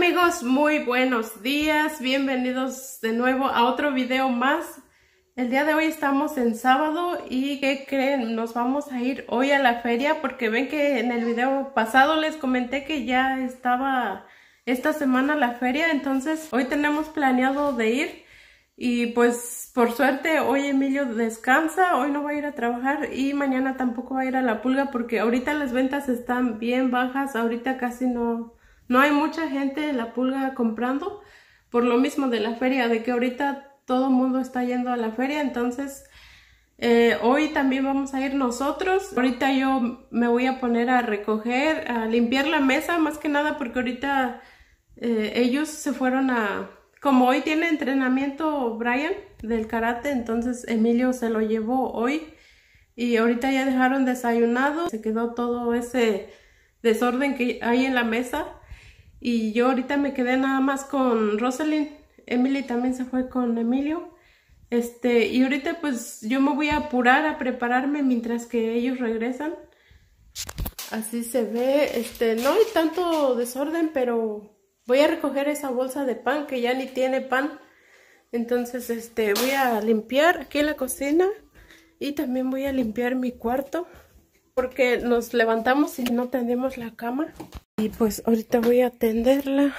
amigos, muy buenos días, bienvenidos de nuevo a otro video más. El día de hoy estamos en sábado y ¿qué creen? Nos vamos a ir hoy a la feria porque ven que en el video pasado les comenté que ya estaba esta semana la feria, entonces hoy tenemos planeado de ir y pues por suerte hoy Emilio descansa, hoy no va a ir a trabajar y mañana tampoco va a ir a la pulga porque ahorita las ventas están bien bajas, ahorita casi no hay mucha gente en la pulga comprando por lo mismo de la feria, de que ahorita todo el mundo está yendo a la feria, entonces hoy también vamos a ir nosotros. Ahorita yo me voy a poner a recoger, a limpiar la mesa, más que nada porque ahorita ellos se fueron como hoy tiene entrenamiento Brian del karate, entonces Emilio se lo llevó hoy y ahorita ya dejaron desayunado, se quedó todo ese desorden que hay en la mesa. Y yo ahorita me quedé nada más con Rosalind. Emily también se fue con Emilio. Y ahorita pues yo me voy a apurar a prepararme mientras que ellos regresan. Así se ve. No hay tanto desorden, pero voy a recoger esa bolsa de pan que ya ni tiene pan. Entonces voy a limpiar aquí en la cocina y también voy a limpiar mi cuarto porque nos levantamos y no tendemos la cama. Y pues ahorita voy a atenderla.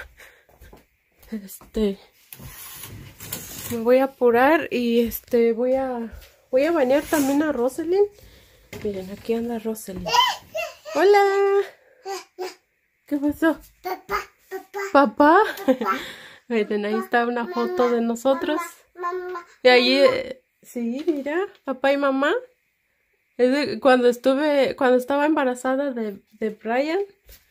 Me voy a apurar y voy a bañar también a Rosalind. Miren, aquí anda Rosalind. Hola. ¿Qué pasó? Papá. Miren, ahí está una foto de nosotros. Y ahí, sí, mira, papá y mamá. Es de cuando estaba embarazada de Brian.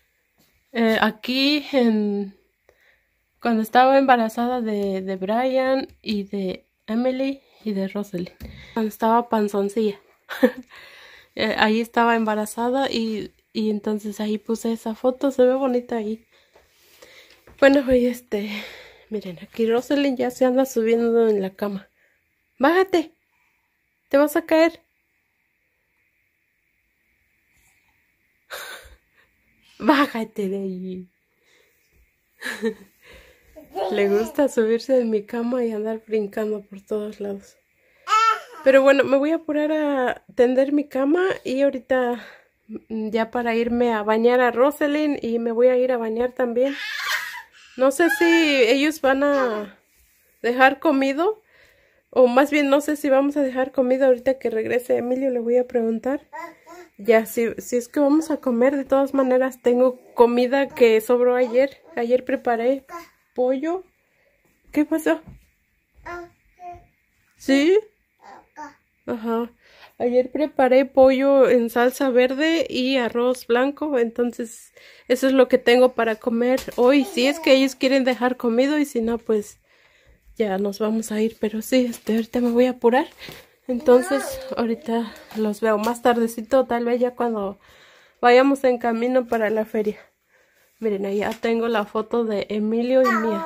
Cuando estaba embarazada de Brian y de Emily y de Rosalind, cuando estaba panzoncilla, ahí estaba embarazada y entonces ahí puse esa foto, se ve bonita ahí. Bueno, pues miren, aquí Rosalind ya se anda subiendo en la cama. Bájate, te vas a caer. Bájate de ahí. Le gusta subirse en mi cama y andar brincando por todos lados. Pero bueno, me voy a apurar a tender mi cama y ahorita ya para irme a bañar a Rosalind y me voy a ir a bañar también. No sé si ellos van a dejar comido o más bien no sé si vamos a dejar comido ahorita que regrese Emilio, le voy a preguntar. Ya, si es que vamos a comer, de todas maneras tengo comida que sobró ayer. Ayer preparé pollo. ¿Qué pasó? ¿Sí? Ajá. Ayer preparé pollo en salsa verde y arroz blanco. Entonces, eso es lo que tengo para comer hoy. Si es que ellos quieren dejar comido y si no, pues ya nos vamos a ir. Pero sí, ahorita me voy a apurar. Entonces, ahorita los veo más tardecito, tal vez ya cuando vayamos en camino para la feria. Miren, ahí ya tengo la foto de Emilio y mía.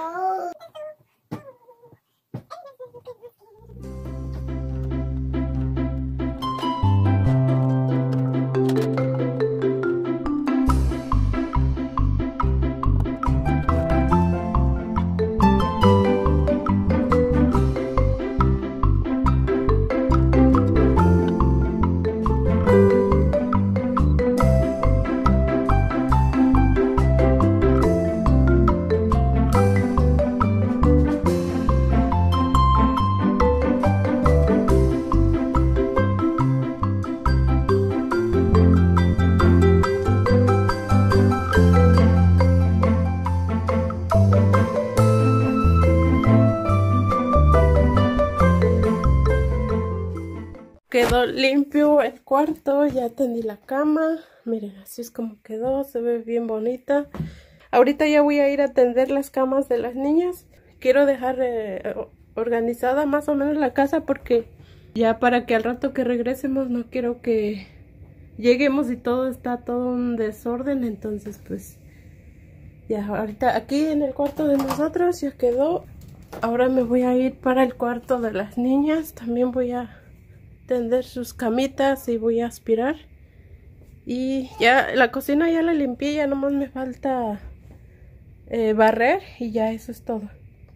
Quedó limpio el cuarto, ya tendí la cama. Miren, así es como quedó, se ve bien bonita. Ahorita ya voy a ir a tender las camas de las niñas. Quiero dejar organizada más o menos la casa porque ya para que al rato que regresemos no quiero que lleguemos y está todo un desorden. Entonces pues ya ahorita aquí en el cuarto de nosotros ya quedó. Ahora me voy a ir para el cuarto de las niñas. También voy a tender sus camitas y voy a aspirar. Y ya la cocina ya la limpié, ya nomás me falta barrer y ya eso es todo.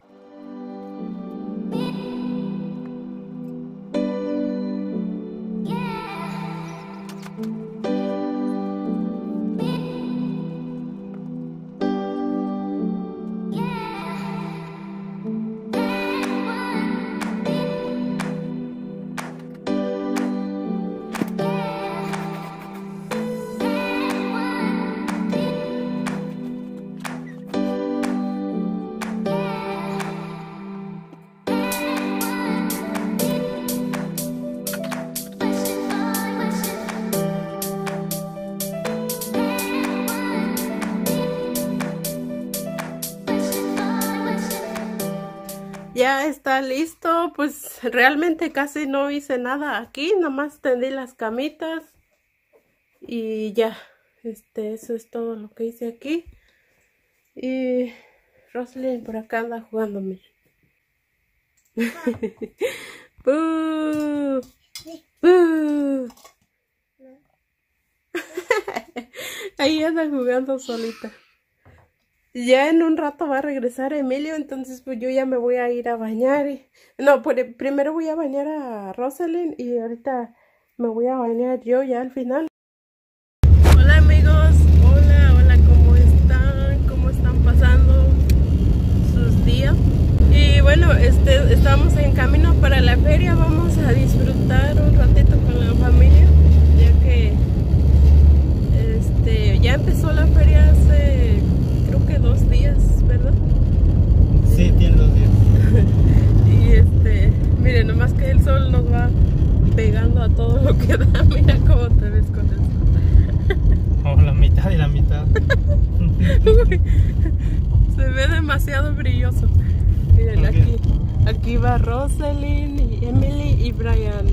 Ya está listo, pues realmente casi no hice nada aquí, nomás tendí las camitas y ya, eso es todo lo que hice aquí. Y Roslyn por acá anda jugando, miren. ¡Bú! ¡Bú! Ahí anda jugando solita. Ya en un rato va a regresar Emilio, entonces pues yo ya me voy a ir a bañar. No, primero voy a bañar a Rosalind y ahorita me voy a bañar yo ya al final. Hola amigos, hola, ¿cómo están? ¿Cómo están pasando sus días? Y bueno, estamos en camino para la feria, vamos a disfrutar un ratito con la familia, ya que ya empezó la feria hace... creo que 2 días, ¿verdad? Sí, tiene 2 días. Y miren, nomás que el sol nos va pegando a todo lo que da. Mira cómo te ves con el sol. Oh, la mitad y la mitad. Uy, se ve demasiado brilloso. Miren, okay. Aquí va Rosalind y Emily y Brian.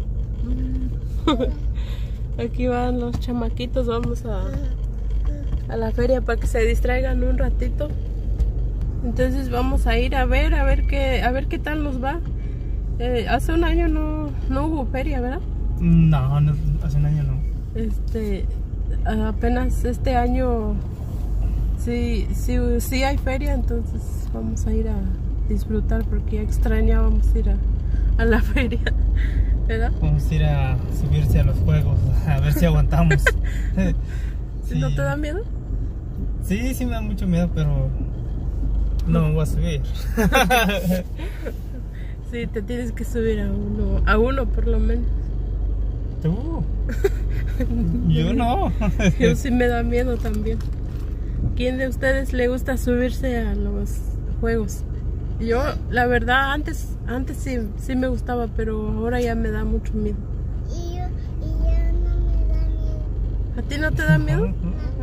Aquí van los chamaquitos, vamos a la feria para que se distraigan un ratito. Entonces vamos a ir a ver qué tal nos va. Hace un año no hubo feria, ¿verdad? No, hace un año no. Apenas este año sí hay feria, entonces vamos a ir a disfrutar porque ya extrañábamos ir a la feria, ¿verdad? Vamos a ir a subirse a los juegos, a ver si aguantamos. Sí. ¿No te da miedo? Sí, sí me da mucho miedo, pero no me voy a subir. Sí, te tienes que subir a uno por lo menos. ¿Tú? Yo no. Yo sí me da miedo también. ¿Quién de ustedes le gusta subirse a los juegos? Yo, la verdad, antes sí me gustaba, pero ahora ya me da mucho miedo. Y yo no me da miedo. ¿A ti no te da miedo?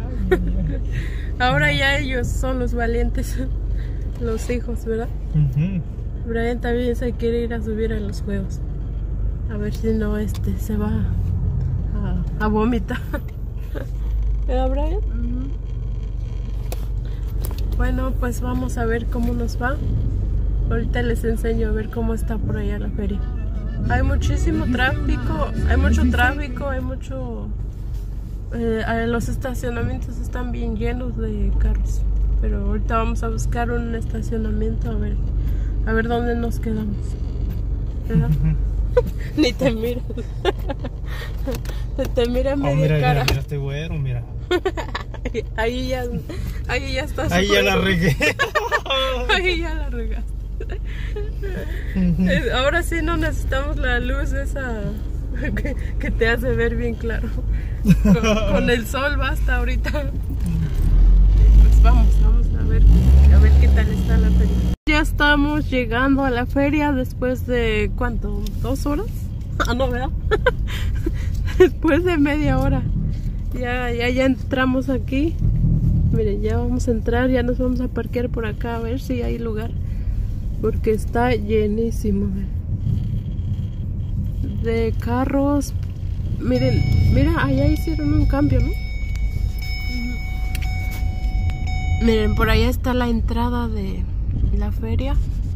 Ahora ya ellos son los valientes, los hijos, ¿verdad? Brian también se quiere ir a subir a los juegos. A ver si no se va a vomitar. ¿Verdad, Brian? Bueno, pues vamos a ver cómo nos va. Ahorita les enseño a ver cómo está por allá la feria. Hay muchísimo tráfico, hay mucho los estacionamientos están bien llenos de carros. Pero ahorita vamos a buscar un estacionamiento a ver dónde nos quedamos. ¿Verdad? Ni te miras. Te mira media cara. Mira, estoy güero, mira. Ahí ya estás. Ahí ya la regué. Ahí ya la regaste. Ahora sí no necesitamos la luz esa que te hace ver bien claro. Con el sol basta ahorita. Pues vamos a ver qué tal está la feria. Ya estamos llegando a la feria después de ¿cuánto? ¿2 horas? Ah, no, ¿verdad? Después de media hora. Ya entramos aquí. Miren, ya vamos a entrar, ya nos vamos a parquear por acá a ver si hay lugar. Porque está llenísimo de carros. Miren, mira, allá hicieron un cambio, ¿no? Miren, por allá está la entrada de la feria.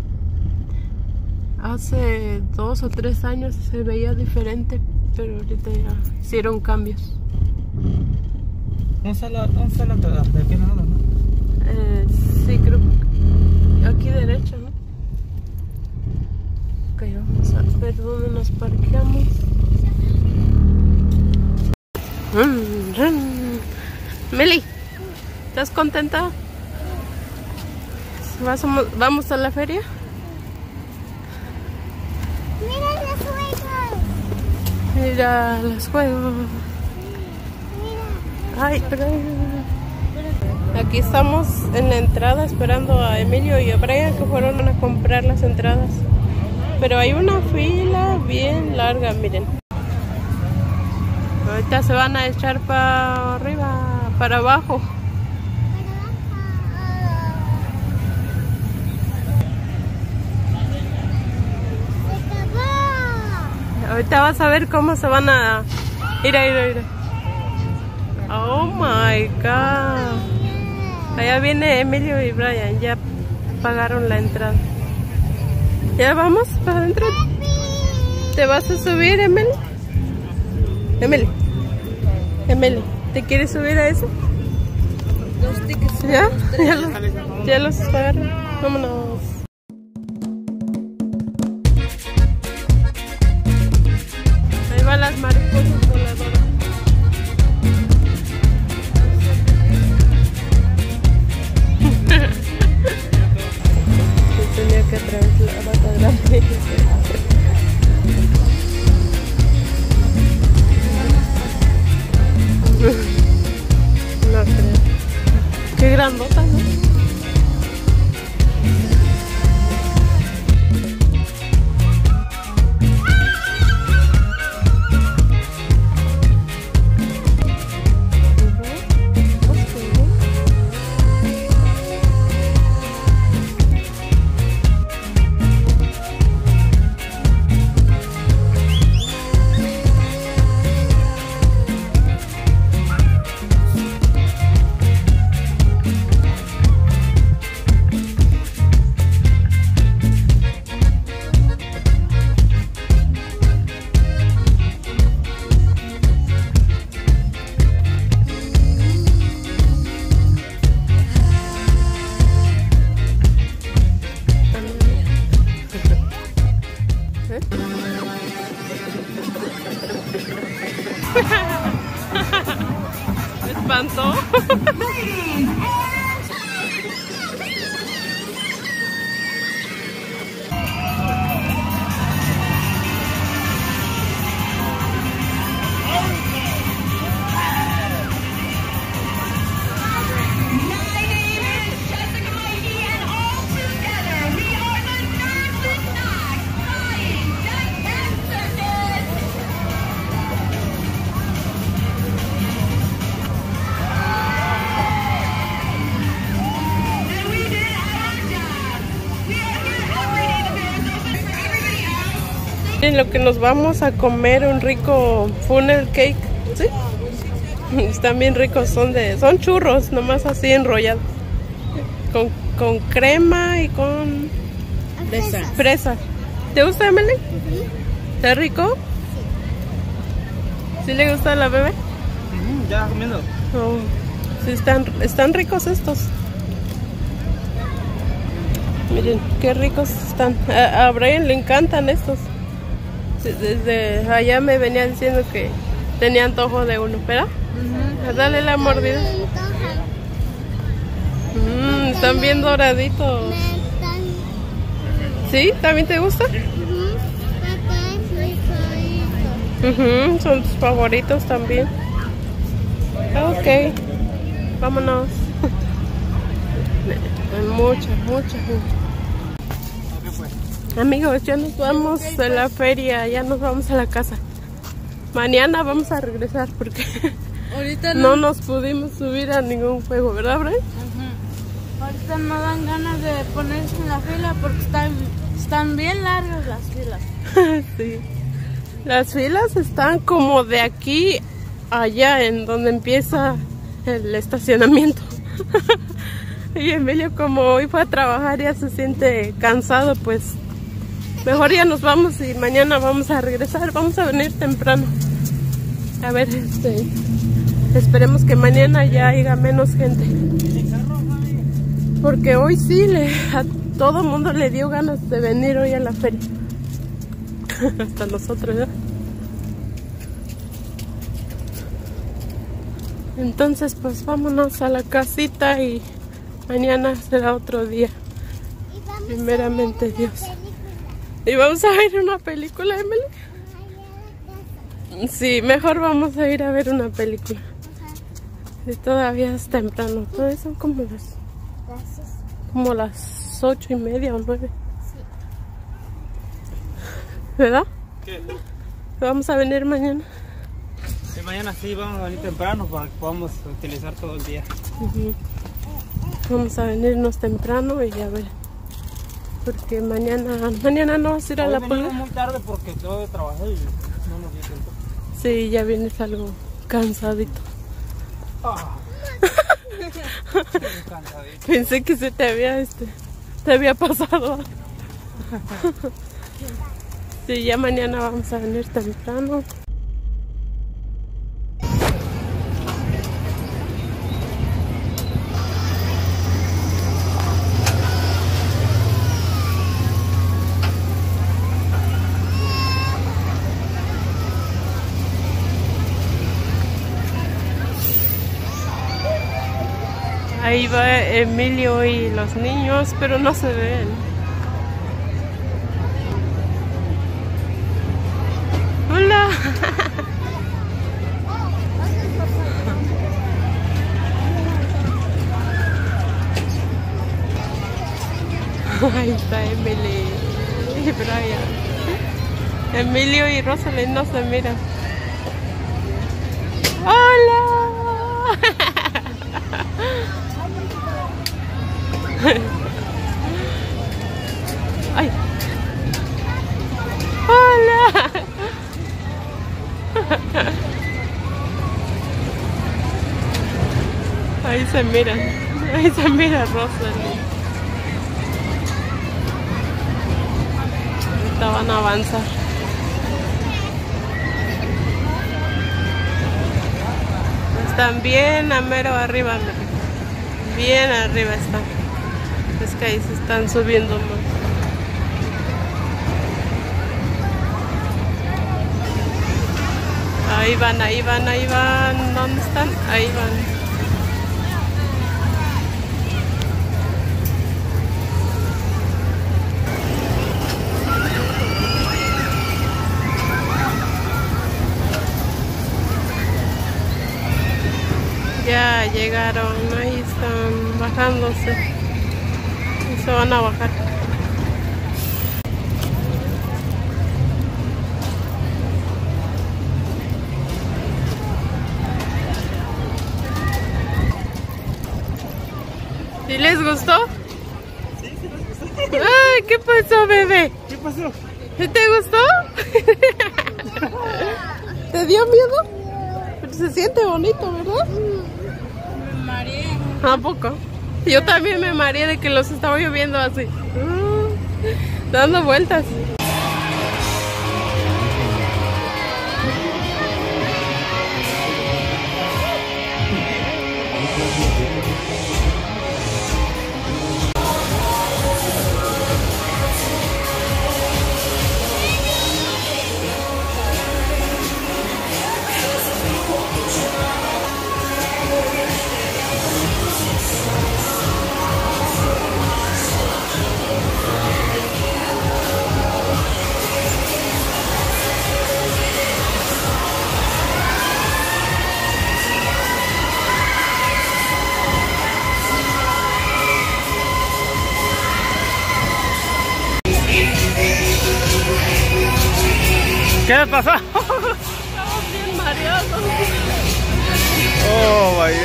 Hace 2 o 3 años se veía diferente, pero ahorita ya hicieron cambios. ¿Dónde está la entrada? ¿De qué lado, no? Sí, creo que aquí derecha, ¿no? Ok, vamos a ver dónde nos parqueamos. Meli, ¿estás contenta? ¿Vamos a la feria? Mira los juegos. Mira los juegos. Mira. Ay, pero... Aquí estamos en la entrada esperando a Emilio y a Brian que fueron a comprar las entradas. Pero hay una fila bien larga, miren. Ahorita se van a echar para arriba, para abajo. Ahorita vas a ver cómo se van a... Mira. Oh my God. Allá viene Emilio y Brian. Ya pagaron la entrada. ¿Ya vamos para adentro? ¿Te vas a subir, Emily? Emily, ¿te quieres subir a eso? Los tickets. ¿Ya? ¿Ya los pagaron? Vámonos. Ahí van las mariposas voladoras. Tenía que traer la bata grande. No creo. Qué grandota, ¿no? Me espantó. En lo que nos vamos a comer un rico funnel cake, ¿sí? Están bien ricos, son churros, nomás así enrollados, con crema y con fresa. ¿Te gusta, Emily? ¿Está rico? ¿Sí le gusta a la bebé? Ya comiendo. Oh, sí, están ricos estos. Miren, qué ricos están. A Brian le encantan estos. Desde allá me venía diciendo que tenía antojo de uno, ¿verdad? Dale la mordida. Están bien doraditos. ¿Sí? ¿También te gusta? Son tus favoritos también. Ok, vámonos. Hay mucha. Amigos, ya nos vamos a la feria, ya nos vamos a la casa. Mañana vamos a regresar porque ahorita no nos pudimos subir a ningún juego, ¿verdad, Brian? Ahorita no dan ganas de ponerse en la fila porque están bien largas las filas. Sí. Las filas están como de aquí a allá, en donde empieza el estacionamiento. Y Emilio, como hoy fue a trabajar, ya se siente cansado, pues mejor ya nos vamos y mañana vamos a regresar. Vamos a venir temprano. A ver, esperemos que mañana ya haya menos gente. Porque hoy sí a todo mundo le dio ganas de venir hoy a la feria. Hasta nosotros, ¿no? Entonces pues vámonos a la casita y mañana será otro día. Primeramente Dios. ¿Y vamos a ver una película, Emily? Sí, mejor vamos a ir a ver una película. Y todavía es temprano. Todavía son como las 8:30 o 9. ¿Verdad? ¿Qué? ¿Vamos a venir mañana? Sí, mañana sí vamos a venir temprano para que podamos utilizar todo el día. Vamos a venirnos temprano y a ver. Porque mañana no vas a ir a la pulga. Muy tarde porque yo trabajé y no nos dio tiempo. Sí, ya vienes algo cansadito. Cansadito. Pensé que se te había pasado. Sí, ya mañana vamos a venir temprano. Ahí va Emilio y los niños, pero no se ven. ¡Hola! Ahí está Emily y Brian. Emilio y Rosalind no se miran. ¡Hola! ¡Ay! ¡Hola! Ahí se mira Rosalind. Ahorita van a avanzar. Están bien a mero arriba, bien arriba están. Es que ahí se están subiendo más. Ahí van. ¿Dónde están? Ahí van. Ya llegaron, ahí están bajándose. Y se van a bajar. ¿Sí les gustó? Sí, sí les gustó. Ay, ¿qué pasó, bebé? ¿Qué pasó? ¿Sí te gustó? ¿Te dio miedo? Pero se siente bonito, ¿verdad? Me mareé. ¿A poco? Yo también me mareé de que los estaba lloviendo así. Dando vueltas. ¿Qué les pasó? Estamos bien mareados. Oh, vaya.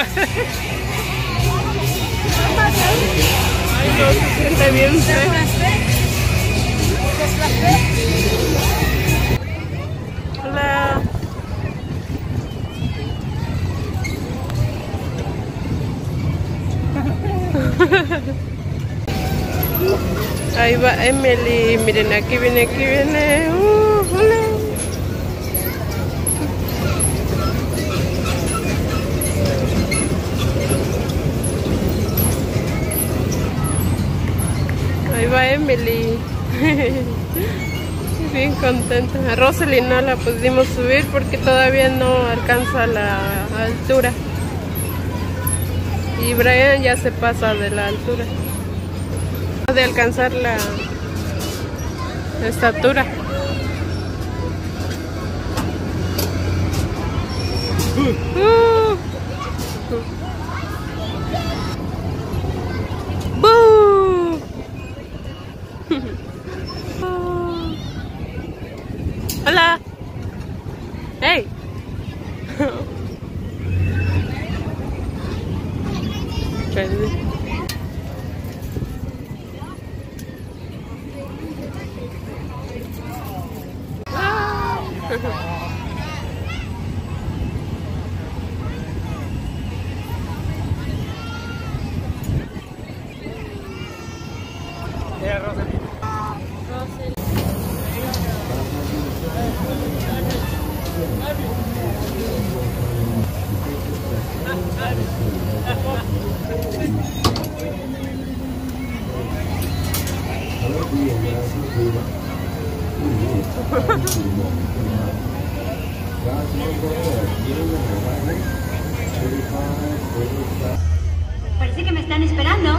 Ay, no, se siente bien feo. Hola. Ahí va Emily, miren, aquí viene, hola. Emily. Bien contenta. A Rosalie no la pudimos subir porque todavía no alcanza la altura. Y Brian ya se pasa de la altura. De alcanzar la estatura. ¡Boo! Hola. Hey. Parece que me están esperando.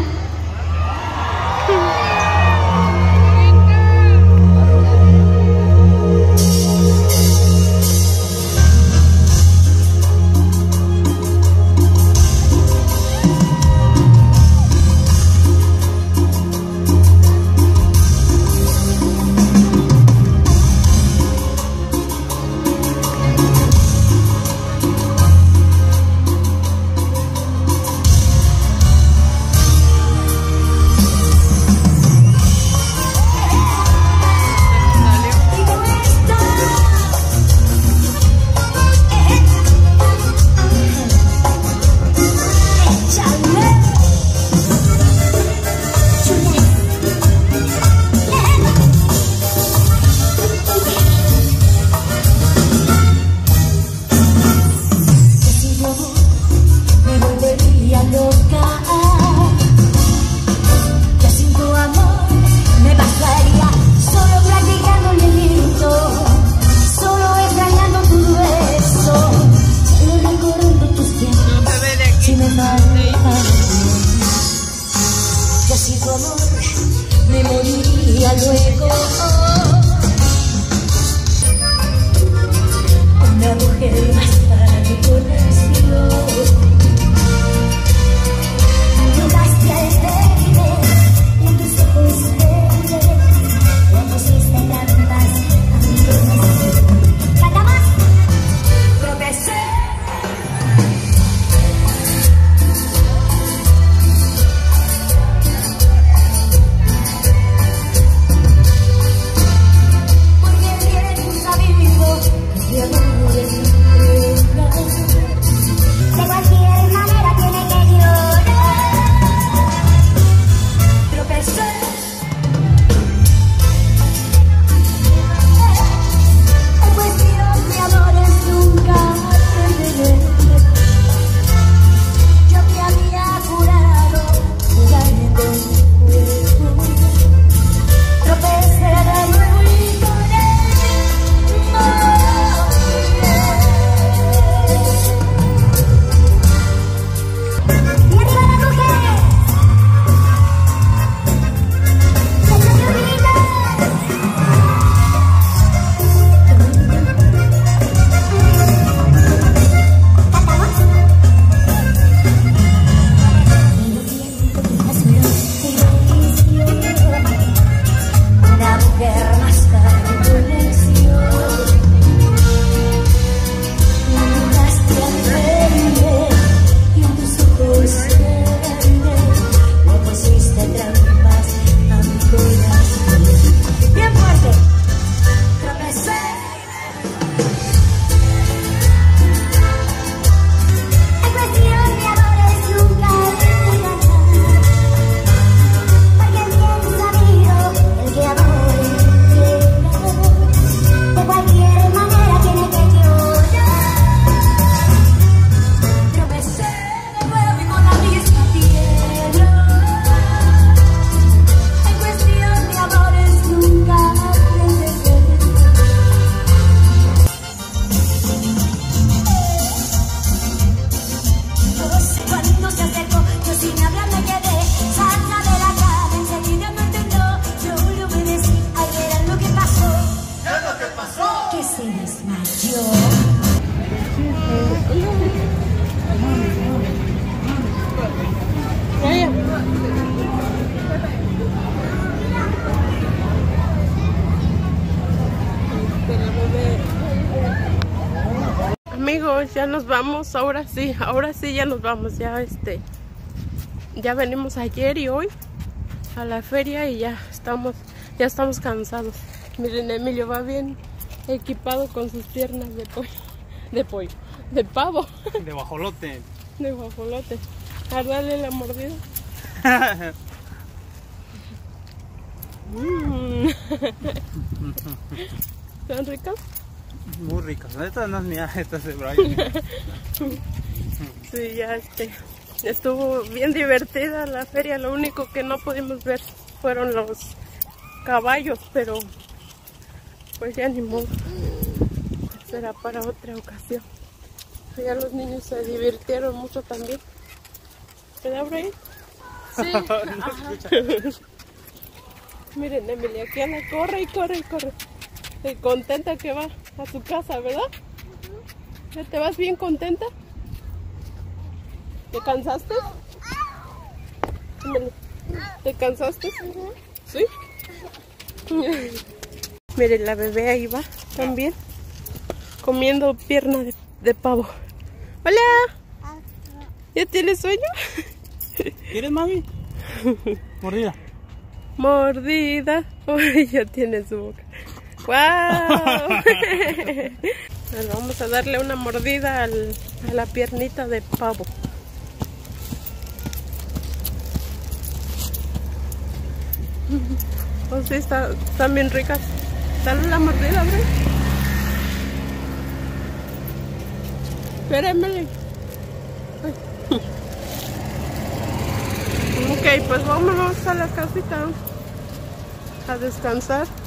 ya nos vamos, ahora sí ya nos vamos, ya ya venimos ayer y hoy a la feria y ya estamos cansados. Miren, Emilio va bien equipado con sus piernas de pavo, De guajolote. de guajolote. A darle la mordida. ¿Están ricas? Muy ricas. Esta no es mía, esta es de Brian. Sí, ya estuvo bien divertida la feria. Lo único que no pudimos ver fueron los caballos, pero pues ya ni modo. Será para otra ocasión. Ya los niños se divirtieron mucho también. ¿Verdad, Brian? Sí. Miren, Emilia, aquí anda, corre y corre y corre. Contenta que va a su casa, ¿verdad? ¿Ya te vas bien contenta? ¿Te cansaste? Emilia, ¿te cansaste? ¿Sí? Miren, la bebé ahí va también, comiendo pierna de pavo. ¡Hola! ¿Ya tienes sueño? ¿Quieres, mami? Mordida. Mordida. Uy, ya tiene su boca. ¡Wow! Bueno, vamos a darle una mordida a la piernita de pavo. Oh, sí, están bien ricas. Dale la mordida, bro. Espérame. Ok, pues vámonos a la casita a descansar.